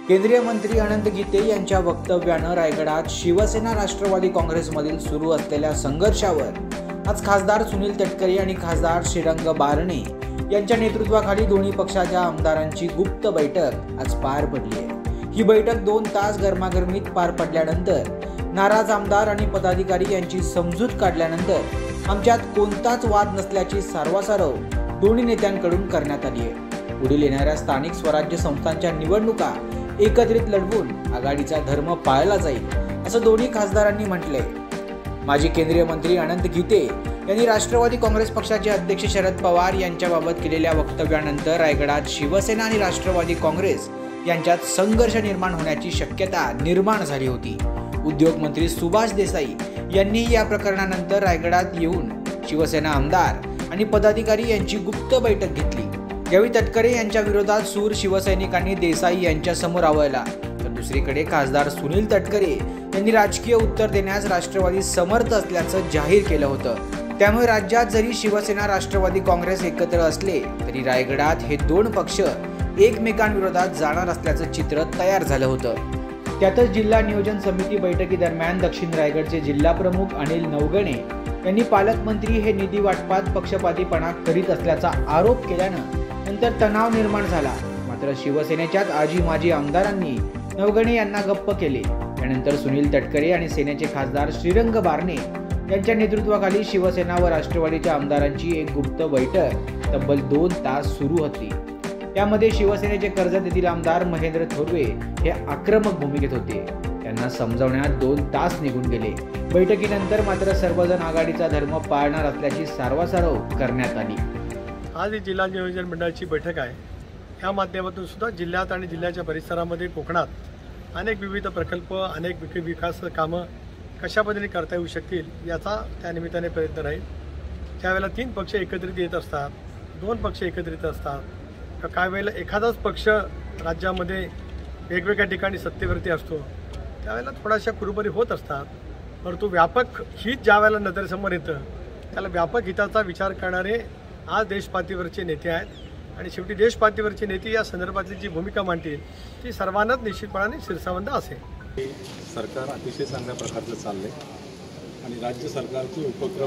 केंद्रीय मंत्री अनंत गीते यांच्या वक्तव्यानं रायगडात शिवसेना राष्ट्रवादी काँग्रेसमधील सुरू असलेल्या संघर्षावर आज खासदार सुनील तटकरे आणि खासदार श्रीरंग बारणे यांच्या नेतृत्वाखाली दोन्ही पक्षाच्या आमदारांची गुप्त बैठक आज पार पडली आहे। ही बैठक 2 तास गरमागरमीत पार पडल्यानंतर नाराज आमदार आणि पदाधिकारी यांची समजूत काढल्यानंतर आमच्यात कोणताच वाद नसल्याची सारवासारव दोन्ही नेत्यांकडून करण्यात आली आहे। पुढील येणाऱ्या स्थानिक स्वराज्य संस्थांच्या निवडणुका एकत्रित लढवून आघाडीचा धर्म पाळला जाईल असं दोन्ही खासदारांनी म्हटलंय। माजी केंद्रीय मंत्री अनंत गीते यांनी राष्ट्रवादी काँग्रेस पक्षाचे अध्यक्ष शरद पवार यांच्याबाबत केलेल्या वक्तव्यानंतर रायगडात शिवसेना आणि राष्ट्रवादी काँग्रेस यांच्यात संघर्ष निर्माण होण्याची शक्यता निर्माण झाली होती। उद्योग मंत्री सुभाष देसाई यांनी या प्रकरणानंतर रायगडात येऊन शिवसेना आमदार आणि पदाधिकारी यांची गुप्त बैठक घेतली। यावेळी तटकरे यांच्या विरोधात सूर शिवसैनिकांनी देसाई यांच्या समोर आवळला, तर दुसरीकडे खासदार सुनील तटकरे यांनी राजकीय उत्तर देण्यास राष्ट्रवादी समर्थ असल्याचं जाहीर केलं होतं। त्यामुळे राज्यात जरी शिवसेना राष्ट्रवादी काँग्रेस एकत्र असले तरी रायगडात हे 2 पक्ष एकमेकांविरोधात जाणार असल्याचं चित्र तयार झालं होतं। त्यातच जिल्हा नियोजन समिती बैठकीदरम्यान दक्षिण रायगडचे जिल्हा प्रमुख अनिल नवगणे यांनी पालकमंत्री हे निधी वाटपात पक्षपातीपणा करीत असल्याचा आरोप केल्यानं नंतर तणाव निर्माण झाला। मात्र शिवसेनेच्याच आजी माजी आमदारांनी नवगणे यांना गप्प केले। त्यानंतर सुनील तटकरे आणि सेनेचे खासदार श्रीरंग बारणे यांच्या नेतृत्वाखाली शिवसेना व राष्ट्रवादीच्या आमदारांची एक गुप्त बैठक तब्बल 2 तास सुरू होती। यामध्ये शिवसेनेचे कर्जत येथील आमदार महेंद्र थोरवे हे आक्रमक भूमिकेत होते। त्यांना समजावण्यात 2 तास निघून गेले। बैठकीनंतर मात्र सर्वजण आघाडीचा धर्म पाळणार असल्याची सारवासारव करण्यात आली। आज ही जिल्हा नियोजन मंडळाची बैठक आहे। या माध्यमातून सुद्धा जिल्ह्यात आणि जिल्ह्याच्या परिसरामध्ये कोकणात अनेक विविध प्रकल्प, अनेक विकास कामं कशा पद्धतीने करता येऊ शकतील याचा त्या निमित्ताने प्रयत्न राहील। त्यावेळेला 3 पक्ष एकत्रित येत असतात, 2 पक्ष एकत्रित असतात, काही वेळेला एखादाच पक्ष राज्यामध्ये वेगवेगळ्या ठिकाणी सत्तेवरती असतो, त्यावेळेला थोड्याशा कुरुबरी होत असतात। परंतु व्यापक हित ज्या वेळेला नजरेसमोर येतं त्याला व्यापक हिताचा विचार करणारे आज देशपातळीवरचे नेते आहेत आणि शेवटी देशपातळीवरचे नेते या संदर्भातली जी भूमिका मांडतील ती सर्वांनाच निश्चितपणाने शिरसावंत असेल। सरकार अतिशय चांगल्या प्रकारचं चाललं आहे आणि राज्य सरकारचे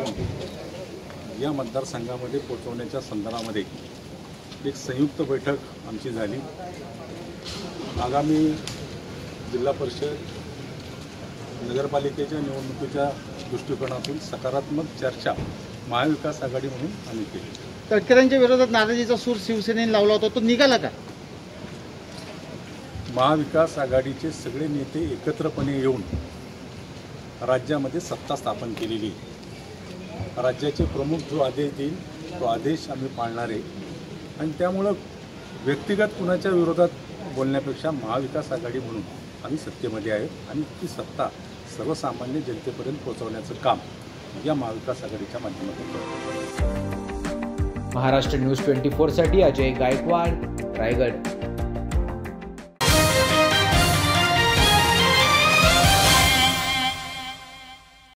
उपक्रम या मतदारसंघामध्ये पोहोचवण्याच्या संदर्भामध्ये एक संयुक्त बैठक आमची झाली। आगामी जिल्हा परिषद नगरपालिकेच्या निवडणुकीच्या दृष्टिकोनातून सकारात्मक चर्चा महाविकास आघाडी म्हणून आम्ही केली। तटकरेंच्या विरोधात नाराजीचा सूर शिवसेनेने लावला होता, तो निघाला का? महाविकास आघाडीचे सगळे नेते एकत्रपणे येऊन राज्यामध्ये सत्ता स्थापन केलेली आहे। राज्याचे प्रमुख जो आदेश देईल तो आदेश आम्ही पाळणार आहे आणि त्यामुळं व्यक्तिगत कुणाच्या विरोधात बोलण्यापेक्षा महाविकास आघाडी म्हणून आम्ही सत्तेमध्ये आहे आणि ती सत्ता सर्वसामान्य जनतेपर्यंत पोहोचवण्याचं काम या महाविकास आघाडीच्या माध्यमातून करतो। महाराष्ट्र न्यूज 24 साठी अजय गायकवाड, रायगड।